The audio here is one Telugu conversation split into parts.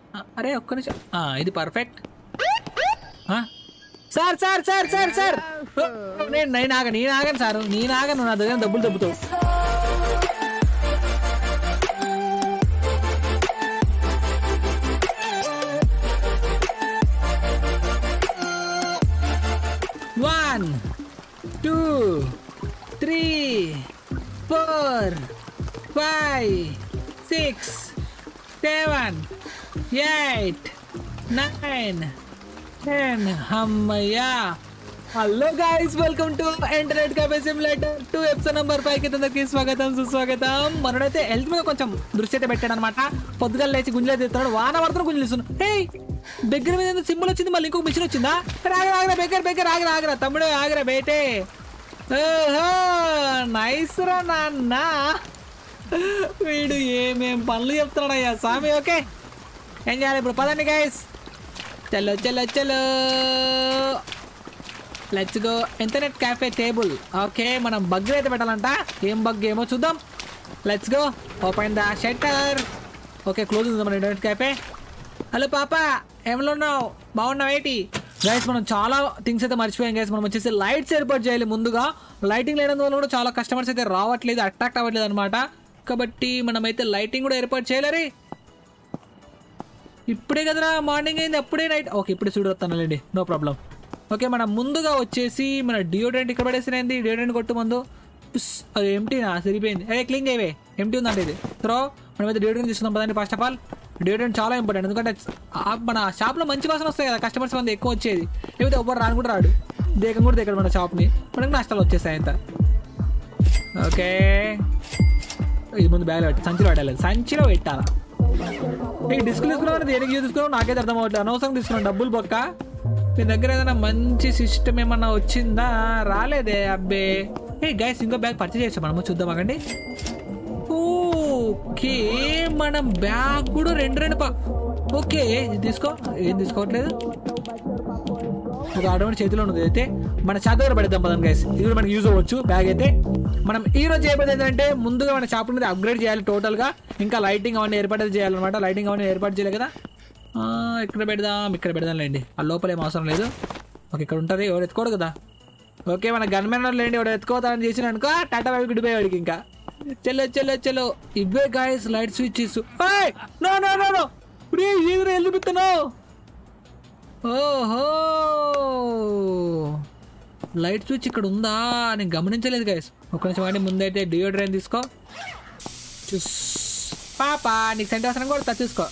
అరే ఒక్క నిమిషం ఇది perfect. Sir sir sir sir sir నేను ఆగను సార్, నేను ఆగను, నా దగ్గర డబ్బులు దబ్బుతావు. One, 2, 3, 4, 5, 6, 7, 8, 9, 10. అమ్మయ్యా. Hello guys, welcome to internet cafe simulator 2 episode number 5 కి అందరికీ స్వాగతం సుస్వాగతం. మనోడైతే హెల్త్ మీద కొంచెం దృష్టి అయితే పెట్టాడు అనమాట. పొద్దుగా లేచి గుంజలు తీస్తున్నాడు, వాన పడుతున్నాడు, గుంజలు ఇస్తున్నాడు. హే దగ్గర మీద సింబల్ వచ్చింది, మళ్ళీ ఇంకొక మిషన్ వచ్చిందా? ఆగరా బెగ్గర ఆగరా తమ్ముడు, ఆగరా బేటే. ఓహో నైస్ రా నాన్న, వీడు ఏమేం పనులు చెప్తున్నాడయ్యా స్వామి. ఓకే ఏం చేయాలి ఇప్పుడు, పదండి గైస్. చలో చలో చలో let's go. Internet cafe table. Okay మనం బగ్ అయితే పెట్టాలంట, ఏం బగ్ ఏమో చూద్దాం. Let's go, open the shutter. Okay close ఉంది మన ఇంటర్నెట్ క్యాఫే. హలో పాప, ఏమలో ఉన్నావు? బాగున్నావు ఏంటి? గైస్ మనం చాలా థింగ్స్ అయితే మర్చిపోయాం గైస్. మనం వచ్చేసి లైట్స్ ఏర్పాటు చేయాలి ముందుగా. లైటింగ్ లేనందువల్ల కూడా చాలా కస్టమర్స్ అయితే రావట్లేదు, అట్రాక్ట్ అవ్వట్లేదు అనమాట. కాబట్టి మనమైతే లైటింగ్ కూడా ఏర్పాటు చేయాలి. ఇప్పుడే కదరా మార్నింగ్ అయింది, అప్పుడే నైట్. ఓకే ఇప్పుడు చూడొస్తానులేండి, నో ప్రాబ్లం. ఓకే మనం ముందుగా వచ్చేసి మన డియోడ్రెంట్ ఇక్కడ పడేసినది. డియోడ్రెంట్ కొట్టు ముందు. అది ఎంటీనా, సరిపోయింది. అదే క్లీన్ చేయవే, ఎంటీ ఉందంటే ఇది త్రో. మనమైతే డియోడ్రెంట్ తీసుకుందాం పదండి ఫస్ట్ ఆఫ్ ఆల్. డియోడ్రెంట్ చాలా ఇంపార్టెంట్, ఎందుకంటే మన షాప్లో మంచి వాసన వస్తాయి కదా, కస్టమర్స్ మంది ఎక్కువ వచ్చేది. లేకపోతే ఎవ్వరు రాను కూడా రాడు, దేకం కూడా దేకడు మన షాప్ని, మనకి నష్టాలు వచ్చేస్తాయి అంత. ఓకే ఇది ముందు బ్యాగ్లో పెట్టి సంచిలో పెట్టాలి, సంచిలో పెట్టాలా. నీకు డిస్కులు తీసుకున్నావు, దేనికి తీసుకున్నావు నాకైతే అర్థం అవ్వట్లేదు. అనవసరం తీసుకున్నాను డబ్బులు పక్క. మీ దగ్గర ఏదైనా మంచి సిస్టమ్ ఏమన్నా వచ్చిందా? రాలేదే అబ్బే. ఏ గైస్ ఇంకో బ్యాగ్ పర్చేజ్ చేసాం మనము, చూద్దాం అకండి. ఓకే మనం బ్యాగ్ కూడా రెండు ఓకే తీసుకో. ఏం తీసుకోవట్లేదు, ఒక ఆటోమేటిక్ చేతిలో ఉన్నది. అయితే మన షాప్ దగ్గర పెడదాం పదండి గైస్, ఇది కూడా మనకి యూజ్ అవ్వచ్చు బ్యాగ్ అయితే. మనం ఈ రోజు చేయబోయేది ఏంటంటే ముందుగా మన షాప్ అనేది అప్గ్రేడ్ చేయాలి టోటల్గా. ఇంకా లైటింగ్ అవన్నీ ఏర్పాటు చేయాలన్నమాట. లైటింగ్ అవన్నీ ఏర్పాటు చేయలేదు కదా. ఇక్కడ పెడదాంలేండి, ఆ లోపల ఏం అవసరం లేదు. ఓకే ఇక్కడ ఉంటుంది, ఎవడు ఎత్తుకోడు కదా. ఓకే మన గన్మెన్ లేండి, ఎవడు ఎత్తుకోవద్దని చేసిన అనుకో టాటా వైపు గుడిపోయాడికి. ఇంకా చలో చలో చలో ఇవే guys light switch. No no no no ఎదురు వెళ్ళిపోతున్నావు. ఓహో లైట్ స్విచ్ ఇక్కడ ఉందా, నేను గమనించలేదు గైస్. ఒక నిమిషం వాడి ముందైతే డియోడ్రెంట్ తీసుకో. చూస్ పాపా నీకు సెంట్ అవసరం కూడా చూసుకో.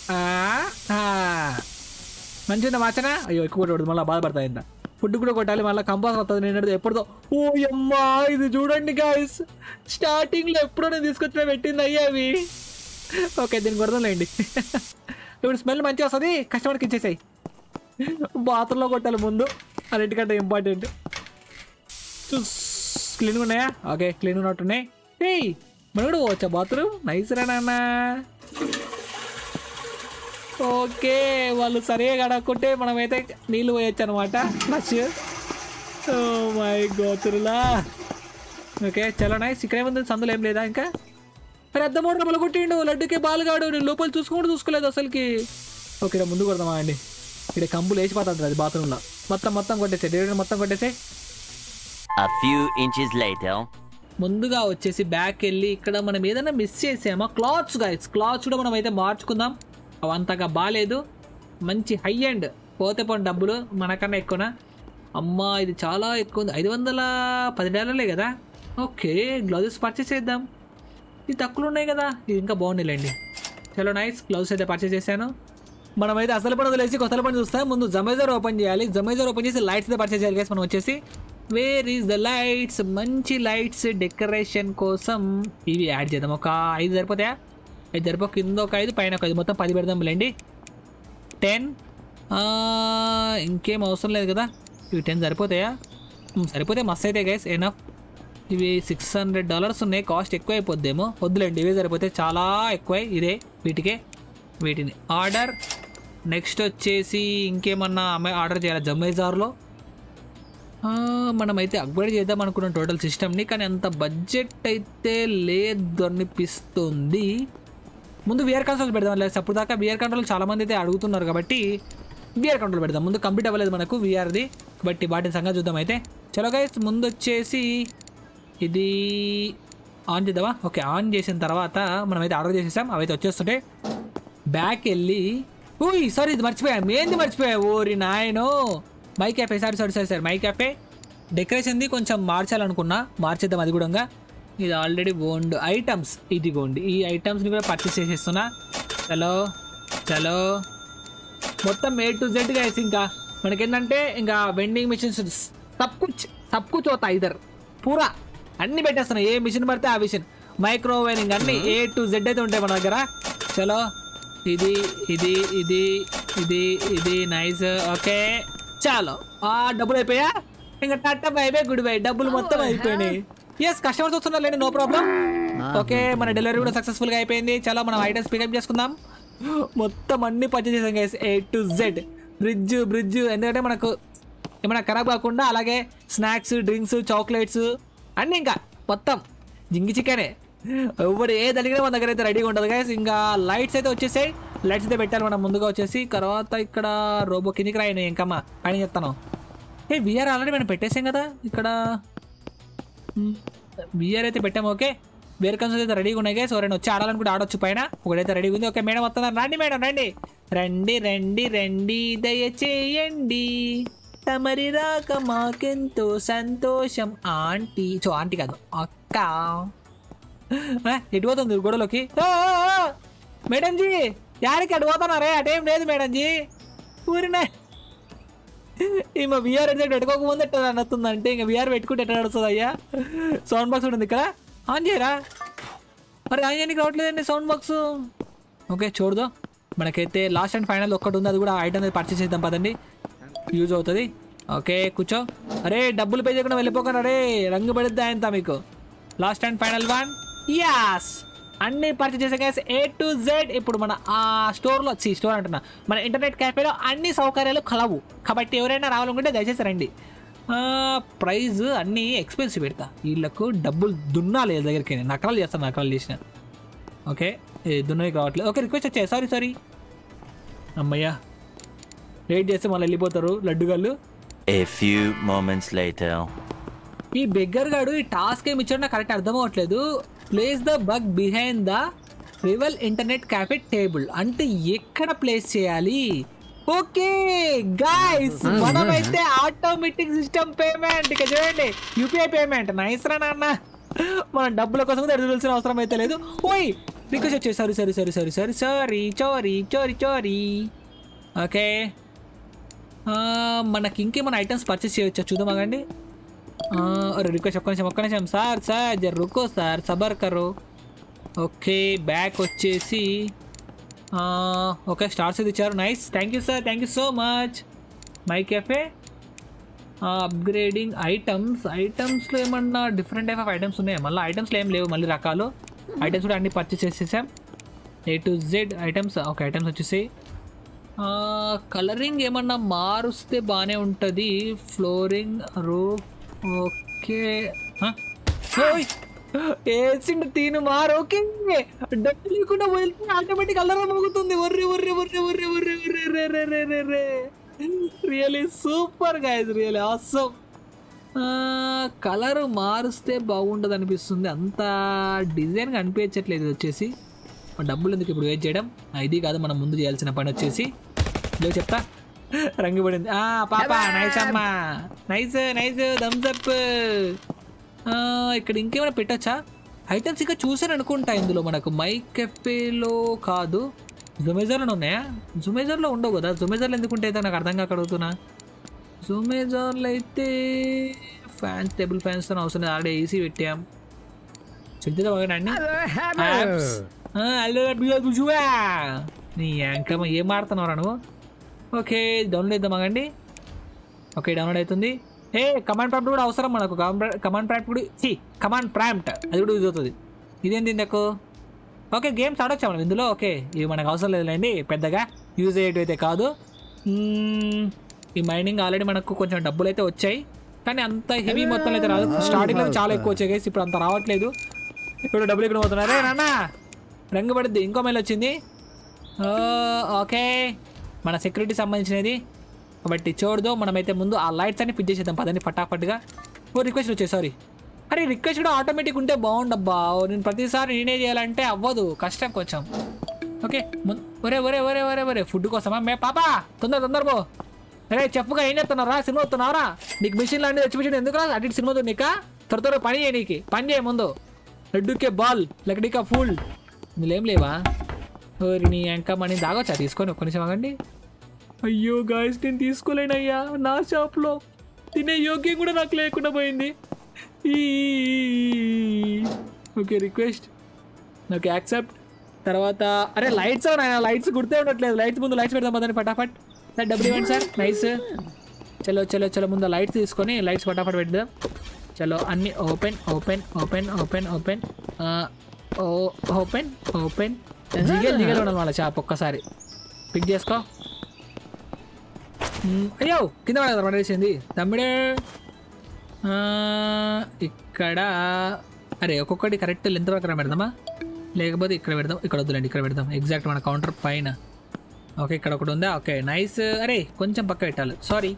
మంచిగా వాచన. అయ్యో ఎక్కువ కొట్టకూడదు, మళ్ళీ బాధపడతా. ఇంత ఫుడ్ కూడా కొట్టాలి, మళ్ళీ కంపాస్ వస్తుంది. నేను ఎప్పుడుతో ఓ అమ్మా ఇది చూడండి గైస్, స్టార్టింగ్లో ఎప్పుడో నేను తీసుకొచ్చిన పెట్టింది అయ్యా అవి. ఓకే దీన్ని కొడదాంలేండి. ఇప్పుడు స్మెల్ మంచిగా వస్తుంది, కస్టమర్కి ఇచ్చేసాయి. బాత్రూంలో కొట్టాలి ముందు, అన్నిటికంటే ఇంపార్టెంట్. క్లీన్గా ఉన్నాయా? ఓకే క్లీన్ ఉన్నట్టున్నాయి. ఏయ్ మనం కూడా పోవచ్చా బాత్రూమ్? నైస్ రా నాన్న. ఓకే వాళ్ళు సరిగా కడక్కుంటే మనమైతే నీళ్ళు పోయొచ్చు అనమాట. ఫ్లష్. ఓ మై గోతురులా. ఓకే చలో నైస్. ఇక్కడ ఏముంది, సందులో ఏం లేదా ఇంకా? పెద్ద మోటార్ బల కొట్టిండు, లడ్డుకే బాలుగాడు. నేను లోపల చూసుకోలేదు అసలుకి. ఓకే ముందు కొడదామా అండి, ఇక్కడ కంపులు వేసిపోతుంది అది బాత్రూంలో. మొత్తం కొట్టేసే, మొత్తం కొట్టేసే. ముందుగా వచ్చేసి బ్యాక్ వెళ్ళి ఇక్కడ మనం ఏదైనా మిస్ చేసామా, క్లాత్స్ గైస్. క్లాత్స్ కూడా మనం అయితే మార్చుకుందాం. అవంతగా బాగాలేదు, మంచి హై అండ్ పోతే పోయిన డబ్బులు మనకన్నా ఎక్కువనా. అమ్మా ఇది చాలా ఎక్కువ ఉంది, $510 కదా. ఓకే గ్లౌజెస్ పర్చేస్ చేద్దాం, ఇది తక్కువ ఉన్నాయి కదా, ఇది ఇంకా బాగుండేలేండి. చలో నైస్, గ్లౌజెస్ అయితే పర్చేస్ చేశాను. మనమైతే అసలు పని వదిలేసి కొత్త పని చూస్తాం. ముందు జమైజర్ ఓపెన్ చేయాలి, జమైజర్ ఓపెన్ చేసి లైట్స్ అయితే పర్చేస్ చేయాలి గైస్. మనం వచ్చేసి వేర్ ఈజ్ ద లైట్స్, మంచి లైట్స్ డెకరేషన్ కోసం ఇవి యాడ్ చేద్దాం. ఒక 5 సరిపోతాయా? 5 సరిపో, కింద ఒక 5 పైన ఒక 5, మొత్తం 10 పెడదాం లేండి. 10 ఇంకేం అవసరం లేదు కదా, ఇవి 10 సరిపోతాయా? సరిపోతే మస్త్ అయితే గైస్, ఎనఫ్. ఇవి $600 ఉన్నాయి, కాస్ట్ ఎక్కువ అయిపోద్దేమో. వద్దులేండి ఇవే సరిపోతే, చాలా ఎక్కువ ఇదే వీటిని ఆర్డర్. నెక్స్ట్ వచ్చేసి ఇంకేమన్నా ఆర్డర్ చేయాలి జమైజార్లో. మనమైతే అప్గ్రేడ్ చేద్దాం అనుకున్నాం టోటల్ సిస్టమ్ని, కానీ అంత బడ్జెట్ అయితే లేదు అనిపిస్తుంది. ముందు విఆర్ కన్సోల్ పెడదాం. లేదు అప్పుడు దాకా విఆర్ కంట్రోల్ చాలా మంది అయితే అడుగుతున్నారు కాబట్టి విఆర్ కంట్రోల్ పెడదాం. ముందు కంప్లీట్ అవ్వలేదు మనకు విఆర్ది, బట్టి వాటిని సంగతి చూద్దాం. అయితే చలో గైస్, ముందు వచ్చేసి ఇది ఆన్ చేద్దామా? ఓకే, ఆన్ చేసిన తర్వాత మనమైతే ఆర్డర్ చేసేసాం, అవైతే వచ్చేస్తుంటే బ్యాక్ వెళ్ళి ఓయ్ సారీ ఇది మర్చిపోయా, ఏంది మర్చిపోయా, ఓరి నాయనో my cafe. Sorry my cafe డెకరేషన్ది కొంచెం మార్చాలనుకున్నా, మార్చేద్దాం అది కూడా. ఇది ఆల్రెడీ ఓన్డ్ ఐటమ్స్, ఇదిగోండి ఈ ఐటమ్స్ని కూడా పర్చేస్ చేసేస్తున్నా. చలో మొత్తం A to Z గైస్. ఇంకా మనకేంటంటే ఇంకా వెండింగ్ మిషన్స్ సబ్ కుచ్ అవుతా ఇద్దరు పూరా అన్ని పెట్టేస్తున్నాయి. ఏ మిషన్ పడితే ఆ మిషన్, మైక్రోవేవింగ్ అన్ని A to Z అయితే ఉంటాయి మన దగ్గర. చలో ఇది ఇది ఇది ఇది ఇది నైస్. ఓకే చాలు, డబ్బులు అయిపోయా. ఇంకా tata bye bye goodbye, డబ్బులు మొత్తం అయిపోయినాయి. ఎస్ కస్టమర్స్ వస్తున్నారు లేండి, నో ప్రాబ్లం. ఓకే మన డెలివరీ కూడా సక్సెస్ఫుల్గా అయిపోయింది. చాలా మనం ఐటమ్స్ పికప్ చేసుకుందాం. మొత్తం అన్ని పర్చేస్ చేసాం guys A to Z. Bridge ఎందుకంటే మనకు ఏమైనా ఖరాబ్ కాకుండా, అలాగే స్నాక్స్, డ్రింక్స్, చాక్లెట్స్ అన్నీ ఇంకా మొత్తం జింగి చికెనే. ఎవరు ఏది అడిగినా మన దగ్గర అయితే రెడీగా ఉంటుంది గైస్. ఇంకా లైట్స్ అయితే వచ్చేసాయి, లైట్స్ అయితే పెట్టాలి మనం ముందుగా వచ్చేసి. తర్వాత ఇక్కడ రోబో కిందికి రాయను ఇంకమ్మా పైన చెప్తాను. విఆర్ ఆల్రెడీ మనం పెట్టేసాం కదా ఇక్కడ, విఆర్ అయితే పెట్టాము. ఓకే వేర్ కన్సోల్స్ అయితే రెడీగా ఉన్నాయి గైస్. ఎవరైనా వచ్చి ఆడాలనుకుంటే ఆడొచ్చు, పైన ఒకటైతే రెడీగా ఉంది. ఓకే మేడం వస్తున్నారు, రండి మేడం రండి దయచేయండి, తమరి రాక మాకెంతో సంతోషం ఆంటీ. ఆంటీ కాదు అక్క. ఎటు పోతుంది గొడవలోకి? మేడం జీ యారికి అటు పోతున్నారే? అటేం లేదు మేడం జీ, ఊరినే ఈమె విఆర్ ఎడ్జెక్ట్ పెట్టుకోకముందు ఎట్లా నడుస్తుంది అంటే, ఇంకా విఆర్ పెట్టుకుంటే ఎట్లా నడుస్తుంది అయ్యా? సౌండ్ బాక్స్ ఉంటుంది ఇక్కడ, ఆన్ చేయరా? మరి ఆన్ చేయడానికి రావట్లేదండి సౌండ్ బాక్స్. ఓకే చూడదు, మనకైతే లాస్ట్ అండ్ ఫైనల్ ఒక్కటి ఉంది, అది కూడా ఐటమ్ పర్చేస్ చేద్దాం పదండి, యూజ్ అవుతుంది. ఓకే కూర్చో. అరే డబ్బులు పే చేయకుండా వెళ్ళిపోకుండా, అరే రంగు పడిద్దా ఎంత మీకు. Last and final one. As అన్నీ పర్చేస్ చేసే గైస్ A to Z. ఇప్పుడు మన ఆ స్టోర్లో స్టోర్ అంటున్నా, మన ఇంటర్నెట్ క్యాఫేలో అన్ని సౌకర్యాలు కలవు కాబట్టి ఎవరైనా రావాలనుకుంటే దయచేసి రండి. ప్రైజ్ అన్నీ ఎక్స్పెన్సివ్ పెడతా, వీళ్ళకు డబ్బులు దున్నాలి వీళ్ళ దగ్గరికి, నకరాలు చేస్తాను, నకరాలు చేసిన. ఓకే దున్నకి రావట్లేదు. ఓకే రిక్వెస్ట్ వచ్చాయి, సారీ అమ్మయ్యా, వెయిట్ చేస్తే మళ్ళీ వెళ్ళిపోతారు లడ్డుగాళ్ళు. A few moments later. ఈ బెగ్గర్ గాడు ఈ టాస్క్ ఏమి ఇచ్చాడో నాకు కరెక్ట్ అర్థం అవ్వట్లేదు. Place the bug behind the rival internet cafe table అంటే ఎక్కడ ప్లేస్ చేయాలి? ఓకే గైస్ మనమైతే ఆటోమేటిక్ సిస్టమ్ పేమెంట్ ఇక చూడండి, యూపీఐ పేమెంట్ నైస్ రా నాన్న. మనం డబ్బుల కోసం ఎదురుసిన అవసరం అయితే లేదు. ఓయ్ రిక్వెస్ట్ వచ్చేసి సారీ చోరీ. ఓకే మనకి ఇంకేమైనా ఐటమ్స్ పర్చేస్ చేయవచ్చా చూద్దాం ఆగండి. రిక్వెస్ట్ ఒక్క నిమిషం సార్ జర రుకో సార్, సబర్ కరో. ఓకే బ్యాక్ వచ్చేసి ఓకే స్టార్స్ ఇది ఇచ్చారు, nice, thank you sir, thank you so much. My cafe upgrading ఐటమ్స్లో ఏమన్నా డిఫరెంట్ టైప్ ఆఫ్ ఐటమ్స్ ఉన్నాయి? మళ్ళీ ఐటమ్స్లో ఏం లేవు, మళ్ళీ రకాలు ఐటమ్స్ కూడా అన్ని పర్చేస్ చేసేసాం. A to Z items. Okay items వచ్చేసి కలరింగ్ ఏమన్నా మారుస్తే బాగానే ఉంటుంది. Flooring roof. ఓకే వేసిండు తీను మారు. ఓకే డబ్బు లేకుండా వెళ్తే ఆటోమేటిక్ కలర్ మోగుతుంది. Really super guys, really awesome. Colour మారుస్తే బాగుంటుంది అనిపిస్తుంది, అంత డిజైన్గా అనిపించట్లేదు. ఇది వచ్చేసి డబ్బులు ఎందుకు ఇప్పుడు వెయిట్ చేయడం, ఇది కాదు మనం ముందు చేయాల్సిన పని. వచ్చేసి చెప్తా, రంగు పడింది పాప, నైస్ అమ్మా, నైస్ థమ్స్ అప్. ఇక్కడ ఇంకేమైనా పెట్టచ్చా ఐటమ్స్? ఇంకా చూసాను అనుకుంటా ఇందులో మనకు. మై కెఫేలో కాదు, జొమేజర్లో ఉన్నాయా? జొమేజర్లో ఉండవు కదా, జొమేజర్లో ఎందుకుంటే అయితే నాకు అర్థం కాక అడుగుతున్నా. జొమేజర్లో అయితే ఫ్యాన్స్, టేబుల్ ఫ్యాన్స్ తో అవసరం లేదు, ఆల్రెడీ ఏసీ పెట్టాం. చెప్తే బాగా అండి నీ యాంకమ్మ ఏం మాడుతున్నారా నువ్వు? ఓకే డౌన్లోడ్ చేద్దాం ఆగండి. ఓకే డౌన్లోడ్ అవుతుంది. కమాండ్ ప్రాంప్ట్ కూడా అవసరం మనకు, కమాండ్ ప్రాంప్ట్ కూడా కమాండ్ ప్రాంప్ట్ అది కూడా యూజ్ అవుతుంది. ఇదేంటి ఇందకు? ఓకే గేమ్స్ ఆడొచ్చా మనం ఇందులో? ఓకే ఇవి మనకు అవసరం లేదులేండి, పెద్దగా యూజ్ అయ్యేటివి అయితే కాదు. ఈ మైనింగ్ ఆల్రెడీ మనకు కొంచెం డబ్బులు అయితే వచ్చాయి, కానీ అంత హెవీ మొత్తం అయితే రాదు. స్టార్టింగ్లో చాలా ఎక్కువ వచ్చాయి గైస్, ఇప్పుడు అంత రావట్లేదు. ఇప్పుడు డబ్బులు ఎక్కడ పోతున్నారే నాన్న? రంగు పడుద్ది. ఇంకో మెయిల్ వచ్చింది. ఓకే, మన సెక్యూరిటీ సంబంధించినది కాబట్టి చూడదు. మనమైతే ముందు ఆ లైట్స్ అన్ని ఫిట్ చేసేద్దాం పదండి ఫటాఫట్గా. రిక్వెస్ట్ వచ్చాయి, సారీ. అరే రిక్వెస్ట్ కూడా ఆటోమేటిక్ ఉంటే బాగుండబ్బా. నేను ప్రతిసారి నేనే చేయాలంటే అవ్వదు, కష్టం కొంచెం. ఓకే, ఒరే ఒరే ఒరే ఒరే ఒరే ఫుడ్ కోసమా? పాపా తొందర పో. అరే చెప్పుగా ఏం చెప్తున్నారా? సినిమా వస్తున్నారా? నీకు మిషన్లు అన్నీ తెచ్చిపెట్టి ఎందుకు అటు సినిమాతో నీకా? త్వర పని చేయ, నీకు పని చేయ ముందు. రెడ్డుకే బాల్ లకడికా ఫుల్. ఇందులో ఏం లేవా? నీ ఇంకా మనీ దాగొచ్చా? తీసుకొని ఒక్క నిమిషం ఆగండి. అయ్యో గాయస్, నేను తీసుకోలేనయ్యా. నా షాప్లో తినే యోగ్యం కూడా నాకు లేకుండా పోయింది. Okay, request okay, accept. తర్వాత అరే లైట్స్ లైట్స్ గుర్తే ఉండట్లేదు. లైట్స్ ముందు లైట్స్ పెడదాం పదండి ఫటాఫట్. సార్ డబ్బులు ఇవ్వండి సార్. నైస్. చలో చలో చలో ముందు లైట్స్ తీసుకొని లైట్స్ ఫటాఫట్ పెడదాం. చలో అన్ని open open open open open open open. దిగలు ఉండాలి వాళ్ళ షాప్. ఒక్కసారి పిక్ చేసుకో. అయ్యో కింద పడదా పడేసింది తమ్ముడే. ఇక్కడ అరే ఒక్కొక్కటి కరెక్ట్ లెంత్ ప్రకారం పెడదామా? లేకపోతే ఇక్కడ పెడదాం. ఇక్కడ వద్దులేండి, ఇక్కడ పెడదాం. ఎగ్జాక్ట్ మన కౌంటర్ పైన. ఓకే, ఇక్కడ ఒకటి ఉందా? Okay nice. అరే కొంచెం పక్క పెట్టాలి, సారీ.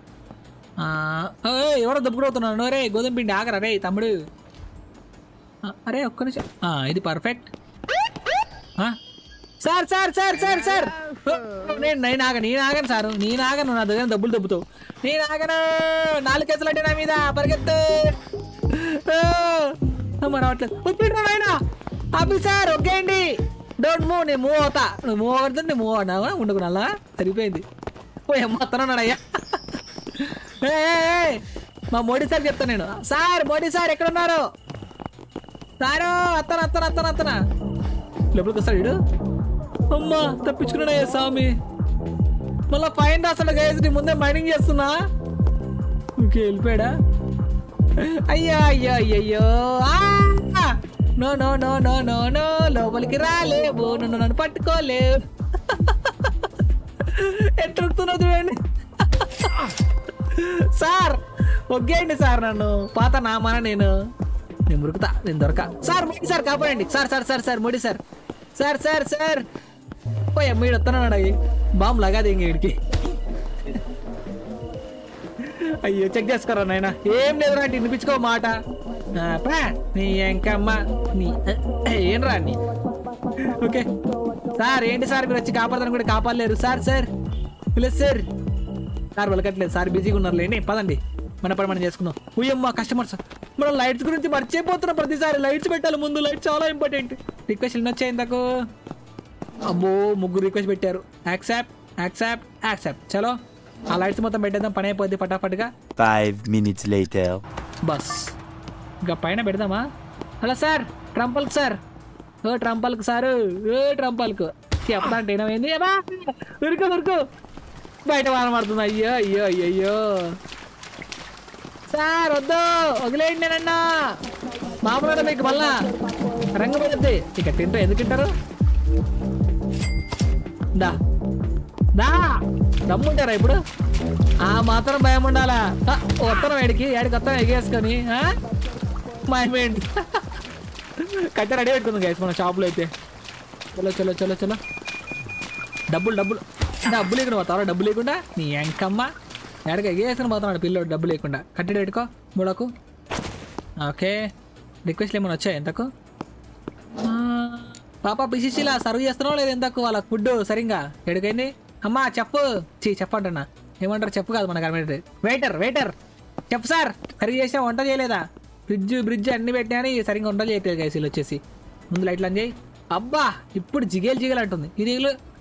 ఎవరో దప్పుకుపోతున్నాను. అరే గోధుమ పిండి ఆగరా రే తమ్ముడు. అరే ఒక్క నిమిషం, ఇది perfect. Sir sir sir sir sir నేను ఆగను సార్. నేను ఆగను, నా దగ్గర డబ్బులు దబ్బుతావు. నేను ఆగను. 4 కేసులు అంటే నా మీద పరిగెత్తు. రావట్లేదు ఆయన. ఆఫీసర్ ఓకే అండి, డోంట్ మూవ్. నేను మూవ్ అవుతా. నువ్వు మూవ్ అవుతుంది, నేను మూవ్ అవునావా? ఉండకున్నా సరిపోయింది. వస్తున్నాడయ్యా. మా మోడీ సార్ చెప్తాను నేను. సార్ మోడీ సార్ ఎక్కడున్నారు? సారు అత్తనా లోపలికి వస్తాడు వీడు. అమ్మా తప్పించుకున్నాడయ్యా స్వామి. మళ్ళా ఫైన్ రాస్తాడు గైస్. నీ ముందే మైనింగ్ చేస్తున్నా. ఓకే వెళ్ళిపోయాడా? అయ్యో అయ్యో అయ్యయ్యో. No no no no no no లోపలికి రాలేవు, నన్ను పట్టుకోలేవు. ఎట్టుతున్నావు చూడండి సార్. ఒగ్గేయండి సార్, నన్ను పాత నామాన నేను మురుకుతా, నేను దొరక. సార్ మోడీ సార్ కాపాడండి. Sir sir sir sir Modi sir. Sir sir sir పోయి అమ్మీడు వస్తున్నాడు. అవి బాంబు లగాది ఇంక వీడికి. అయ్యో చెక్ చేసుకోరా నాయన. ఏం లేదు రా, వినిపించుకో మాట. నీ ఎంకమ్మ నీ ఏం రా నీ. ఓకే సార్ ఏంటి సార్ మీరు వచ్చి కాపాడతాను కూడా కాపాడలేరు. Sir sir please sir. Sir వెళ్ళకట్లేదు సార్, బిజీగా ఉన్నారు లేండి. పదండి మన పని మనం చేసుకుందాం. ఉయ్యమ్మ కస్టమర్స్. మనం లైట్స్ గురించి మర్చిపోతున్నాం ప్రతిసారి. లైట్స్ పెట్టాలి ముందు, లైట్స్ చాలా ఇంపార్టెంట్. రిక్వెస్ట్ వచ్చాయి ఇంతకు. అమ్మో 3 రిక్వెస్ట్ పెట్టారు. Accept accept accept. చలో ఆ లైట్స్ మొత్తం పెట్టేద్దాం, పని అయిపోద్ది ఫటాఫట్గా. 5 minutes later. బస్ ఇంకా పైన పెడదామా? హలో సార్ ట్రంపల్క్ సార్. ట్రంపల్క్ సారు. ట్రంపల్క్ చెప్తా అంటే ఏమైంది? ఉరుకు బయట వాన పడుతుంది. అయ్యో అయ్యో అయ్యో సార్ వద్దు వదిలేయండి. నేనన్నా మామూలు మీకు మళ్ళా రంగు పడుద్ది. ఇక తింటారు, ఎందుకు తింటారు? దమ్ముంటారా ఇప్పుడు? ఆ మాత్రం భయం ఉండాలా? వస్తాను ఏడికి వస్తాను ఎగేసుకొని. మాయమేంటి కట్ట రెడీ పెట్టుకుందాం గైస్ మన షాప్లో అయితే. చలో చలో చలో చలో. డబ్బులు లేకుండా పోతావా? డబ్బు లేకుండా నీ ఎంకమ్మ ఎడక ఎగేసుకుని పోతున్నాడు పిల్లోడు. డబ్బు లేకుండా కట్టడి పెట్టుకో మూడకు. ఓకే రిక్వెస్ట్లు ఏమైనా వచ్చాయి ఎంతకు? పాప పిసిసిలా సర్వ్ చేస్తున్నావు లేదు ఎంతకు? వాళ్ళకి ఫుడ్ సరిగ్గా ఎడుకైంది. అమ్మా చెప్పు. చెప్పంటన్నా ఏమంటారు? చెప్పు కాదు మన గవర్నమెంట్. వెయిటర్ చెప్పు సార్. కర్రీ చేసినా వంట చేయలేదా? బ్రిడ్జ్ అన్ని పెట్టినా సరిగ్గా వంట చేయట్లేదు గైసీలు వచ్చేసి. ముందు లైట్లు అని చేయి. అబ్బా ఇప్పుడు జిగేలు అంటుంది ఇది.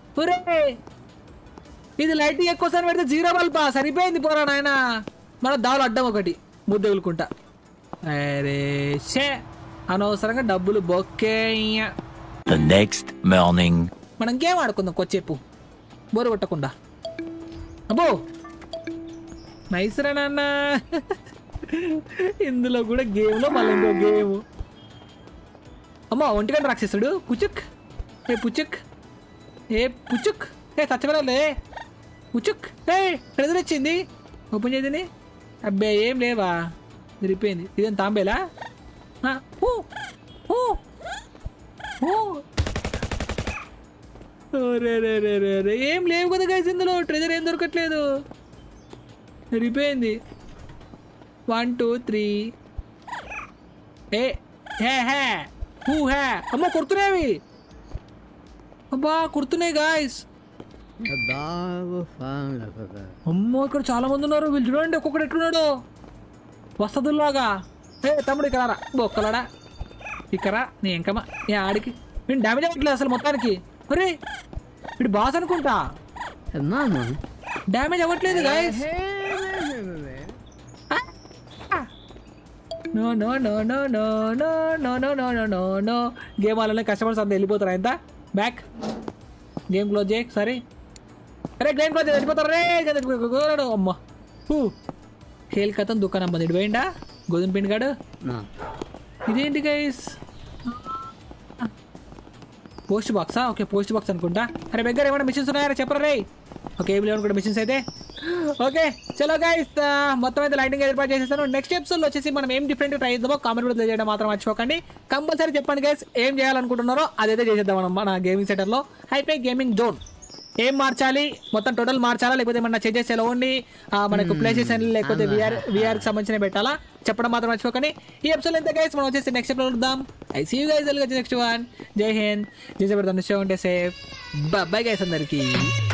ఇది లైట్ ఎక్కువసారి పెడితే 0 బల్బా సరిపోయింది పోరా నాయన. మన దావులు అడ్డం ఒకటి ముద్ద ఎగులుకుంటా. అరే షే అనవసరంగా డబ్బులు బొక్కే. The next morning. మనం గేమ్ ఆడుకుందాం కొచ్చేపు బోరు కొట్టకుండా. అబ్బో నైస్ రా నాన్న. ఇందులో కూడా గేమ్లో మళ్ళీ ఇంకో గేమ్. అమ్మా 1 గంట రాక్షసుడు. పుచ్చుక్ పుచ్చుక్ చచ్చబడాలే. పుచ్చుక్ ప్రెజర్ వచ్చింది. ఓపెన్ చేద్దని. అబ్బాయి ఏం లేవా? తిరిగిపోయింది. ఇదేం తాంబేలా? రే రే రే రే రే ఏం లేవు కదా గైస్ ఇందులో ట్రెజర్ ఏం దొరకట్లేదు సరిపోయింది 1 2 3 ఏ హే హే హూ హే అమ్మ కుడుతున్నాయి అబ్బా కుడుతున్నాయి గాయస్ అమ్మో ఇక్కడ చాలా మంది ఉన్నారు వీళ్ళు చూడండి ఒక్కొక్కడు ఎట్లున్నాడు వసతుల్లాగా ఏ తమ్ముడు ఇక్కడ రా బొక్కలాడా ఇక్కడ నీ ఇంకమ్మా నీ ఆడికి నేను డ్యామేజ్ అవ్వట్లేదు అసలు మొత్తానికి అరే వీడు బాస్ అనుకుంటా డ్యామేజ్ అవ్వట్లేదు guys no no no no no no no no no no no no game వాళ్ళనే కస్టమర్స్ అంతా వెళ్ళిపోతారా ఎంత బ్యాక్ గేమ్ క్లోజ్ చేయి సరే అరే గేమ్ క్లోజ్ వెళ్ళిపోతారు రే అమ్మ ఖేల్ కథం దుకాణం బంది పోయిండా గోధుమ పిండి కాడు ఇదేంటి గైస్ పోస్ట్ బాక్సా ఓకే పోస్ట్ బాక్స్ అనుకుంటా అరే దగ్గర ఏమైనా మిషన్స్ ఉన్నాయా చెప్పరా రే ఓకే ఏమి లేవు కూడా మిషన్స్ అయితే ఓకే చలో గైస్ మొత్తం అయితే లైటింగ్ ఏర్పాటు చేసేస్తాను నెక్స్ట్ ఎపిసోడ్లో వచ్చేసి మనం ఏం డిఫరెంట్ ట్రై చేద్దామో కామెంట్ కూడా చేయడం మాత్రం మర్చిపోకండి కంపల్సరీ చెప్పండి గైస్ ఏం చేయాలనుకుంటున్నారో అదైతే చేసేద్దాం మనం మన గేమింగ్ సెంటర్లో హైపై గేమింగ్ జోన్ ఏం మార్చాలి మొత్తం టోటల్ మార్చాలా లేకపోతే ఏమన్నా చేంజెస్ ఎలా ఉండి మనకు ప్లే స్టేషన్ లేకపోతే విఆర్కి సంబంధించిన పెట్టాలా చెప్పడం మాత్రం మర్చిపోకండి ఈ ఎపిసోడ్ ఎంత గైస్ మనం వచ్చేసి నెక్స్ట్ ఎపిసోడ్ చూద్దాం I see you guys next one జై హింద్ జై జబర్దస్త్ ఉంటే సేఫ్ బై గైస్ అందరికీ